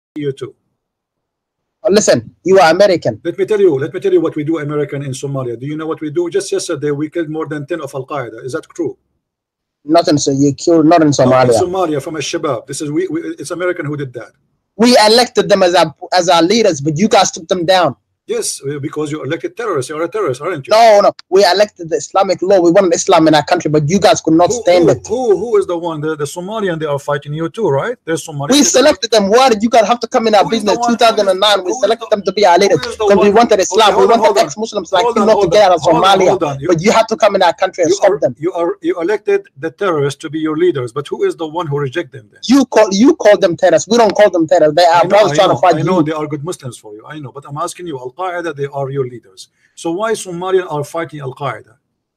you too. Listen, you are American. Let me tell you what we do American in Somalia. Do you know what we do? Just yesterday we killed more than 10 of Al Qaeda. Is that true? Nothing, so you killed not in Somalia. No, in Somalia from Al-Shabaab. This is it's American who did that. We elected them as our leaders, but you guys took them down. Yes, because you elected terrorists. You're a terrorist, aren't you? No. We elected the Islamic law. We wanted Islam in our country, but you guys could not stand it. Who is the one? The Somalian, they are fighting you too, right? There's Somalians. We selected them. Why did you guys have to come in our business? 2009, we selected them to be our leaders because we wanted Islam. We wanted ex-Muslims like you not to get out of Somalia. But you have to come in our country and stop them. You elected the terrorists to be your leaders, but who is the one who reject them then? You call them terrorists. We don't call them terrorists. They are brothers trying to fight you. I know they are good Muslims for you. I know, but I'm asking you, Al Qaeda, they are your leaders. So why Somalians are fighting Al Qaeda?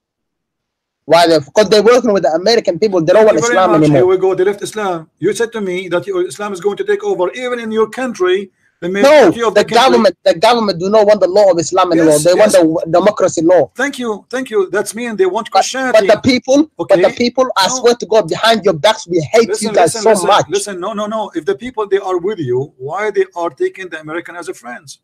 Why? Because they're working with the American people. They don't want Islam anymore. Here we go. They left Islam. You said to me that Islam is going to take over even in your country. No, the government do not want the law of Islam anymore. They want the democracy law. Thank you. That's mean they want Christianity. But the people, I swear to God, behind your backs, we hate you guys so much. Listen, no. If the people they are with you, why they are taking the American as a friends?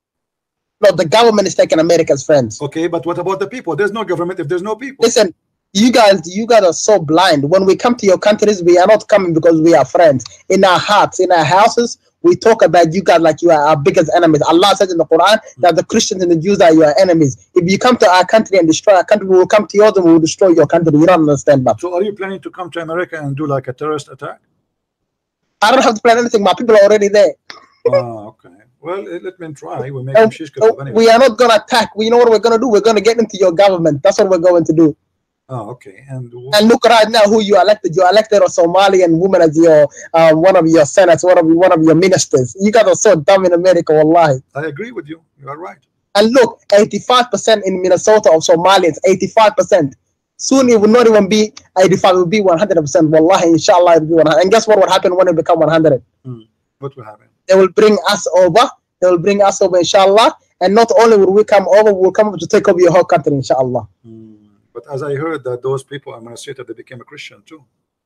No, the government is taking America as friends. Okay, but what about the people? There's no government if there's no people. Listen, you guys are so blind. When we come to your countries, we are not coming because we are friends. In our hearts, in our houses, we talk about you guys like you are our biggest enemies. Allah says in the Quran that the Christians and the Jews are your enemies. If you come to our country and destroy our country, we will come to yours and we will destroy your country. You don't understand that. So are you planning to come to America and do like a terrorist attack? I don't have to plan anything. My people are already there. Oh, okay. Well, let me try. We'll make them shish kebab anyway. We are not going to attack. You know what we're going to do? We're going to get into your government. That's what we're going to do. Oh, okay. And look right now who you elected. You elected a Somalian woman as your one of your senators, one of your ministers. You guys are so dumb in America, wallahi. I agree with you. You are right. And look, 85% in Minnesota of Somalians, 85%. Soon it will not even be 85, it will be 100%. Wallahi, inshallah, it will be 100. And guess what will happen when it becomes 100? What will happen? They will bring us over. They will bring us over, inshallah. And not only will we come over, we'll come over to take over your whole country, inshallah. But as I heard that those people administrated, they became a Christian too.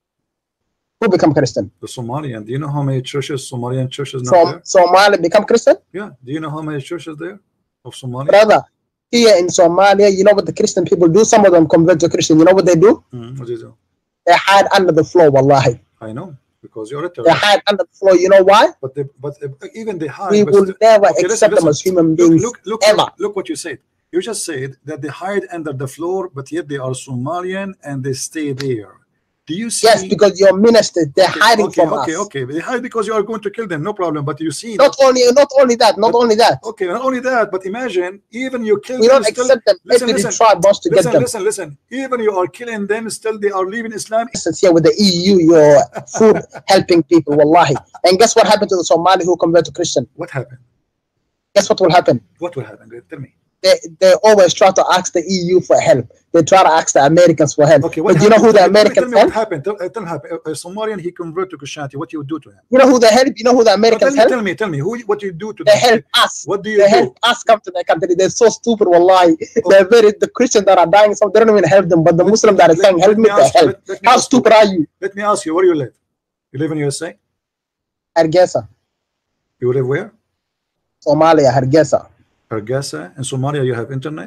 Who become Christian? The Somalian. Do you know how many churches, Somalian churches now there? Somalia become Christian? Yeah. Do you know how many churches there of Somalia? Brother, here in Somalia, you know what the Christian people do? Some of them convert to Christian. You know what they do? What do they do? They hide under the floor, wallahi. I know. Because you're a terrorist. They hide under the floor. You know why? But even they hide. We will never accept them as human beings. Look what you said. You just said that they hide under the floor, but yet they are Somalian and they stay there. Do you see? Yes, because your ministers, they're hiding from us. Okay. They hide because you are going to kill them, no problem. But you see, not only that. Okay, not only that, but imagine even you kill them. We don't accept them. Every tribe wants to get them. Listen. Even you are killing them, still they are leaving Islam. Here with the EU, your food helping people, wallahi. And guess what happened to the Somali who convert to Christian? What happened? Guess what will happen? What will happen? Tell me. They always try to ask the EU for help. They try to ask the Americans for help. Okay, but you know who the Americans help? What happened? Tell me. A Somalian, he converted to Christianity. What you do to him? You know who they help? You know who the Americans help? Tell me. What you do to them? They help us. What do you do? They help us come to their country. They're so stupid, wallahi. They're the Christians that are dying, so they don't even help them. But the Muslims that are saying, help me, they help. How stupid are you? Let me ask you, where you live? You live in USA? Hargeisa. You live where? Somalia, Hargeisa. Hargeisa. In Somalia, you have internet?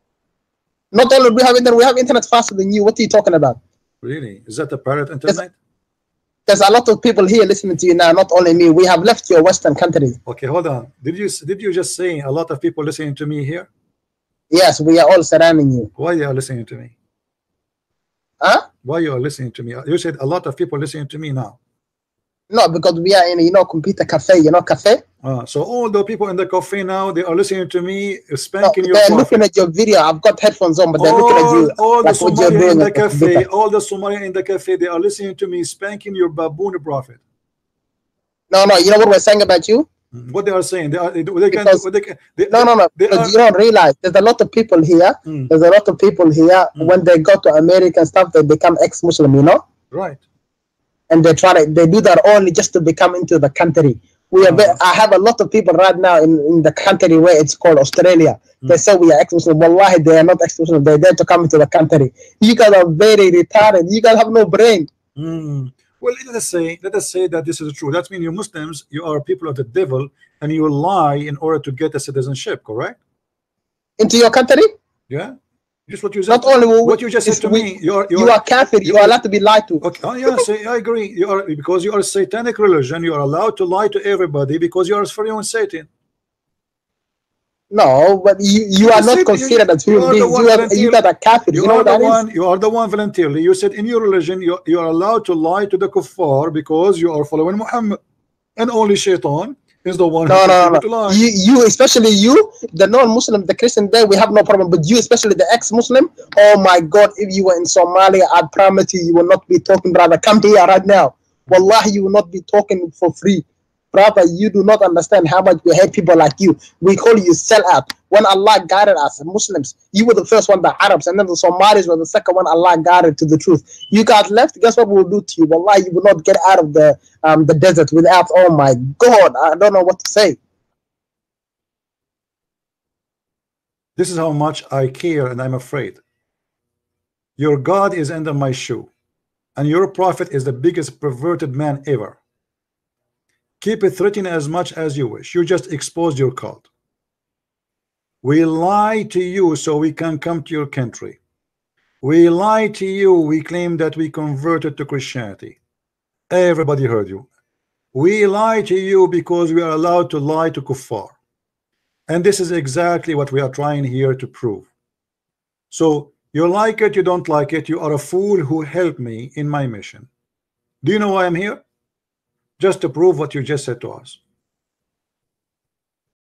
Not only we have internet, we have internet faster than you. What are you talking about? Really? Is that a pirate internet? There's a lot of people here listening to you now, not only me. We have left your Western countries. Okay, hold on. Did you just say a lot of people listening to me here? Yes, we are all surrounding you. Why you are listening to me? Huh? Why you are listening to me? You said a lot of people listening to me now. No, because we are in computer cafe, cafe. So all the people in the cafe now, they are listening to me, spanking your. They're looking at your video. I've got headphones on, but they're looking at you. All the Somalians in the cafe, all the Somalians in the cafe, they are listening to me, spanking your baboon prophet. No. You know what we're saying about you? What they are saying? No. Because you don't realize there's a lot of people here. There's a lot of people here. When they go to America and stuff, they become ex-Muslim. Right. And they do that only just to become into the country. I have a lot of people right now in the country where it's called Australia. They say we are ex-Muslim. Wallahi, they are not ex-Muslim. They're there to come into the country. You guys are very retarded. You guys have no brain. Well, let us say that this is true. That means you Muslims, you are people of the devil, and you lie in order to get a citizenship, correct? Into your country? Yeah. Just what you said. Not only what you just said to me. you are kafir. You are allowed to be lied to. Okay. Oh, yeah, so I agree. You are, because you are a satanic religion. You are allowed to lie to everybody because you are for your own Satan. No, but you are not considered as human beings. You got a kafir. You know what that is? You are the one voluntarily. You said in your religion you are allowed to lie to the kuffar because you are following Muhammad, and only Shaitan is the one no. to lie. You especially you, the non-Muslim, the Christian, there we have no problem. But you, especially the ex-Muslim, oh my God, if you were in Somalia, I promise you, you will not be talking, brother. Come here right now. Wallahi, you will not be talking for free. Brother, you do not understand how much we hate people like you. We call you sellout. When Allah guided us, Muslims, you were the first one, the Arabs, and then the Somalis were the second one Allah guided to the truth. You got left, guess what we'll do to you? Wallahi, you will not get out of the desert without, oh my God, I don't know what to say. This is how much I care, and I'm afraid. Your God is under my shoe, and your prophet is the biggest perverted man ever. Keep it threatening as much as you wish. You just exposed your cult. We lie to you so we can come to your country. We lie to you. We claim that we converted to Christianity. Everybody heard you. We lie to you because we are allowed to lie to kuffar. And this is exactly what we are trying here to prove. So you like it, you don't like it, you are a fool who helped me in my mission. Do you know why I'm here? Just to prove what you just said to us.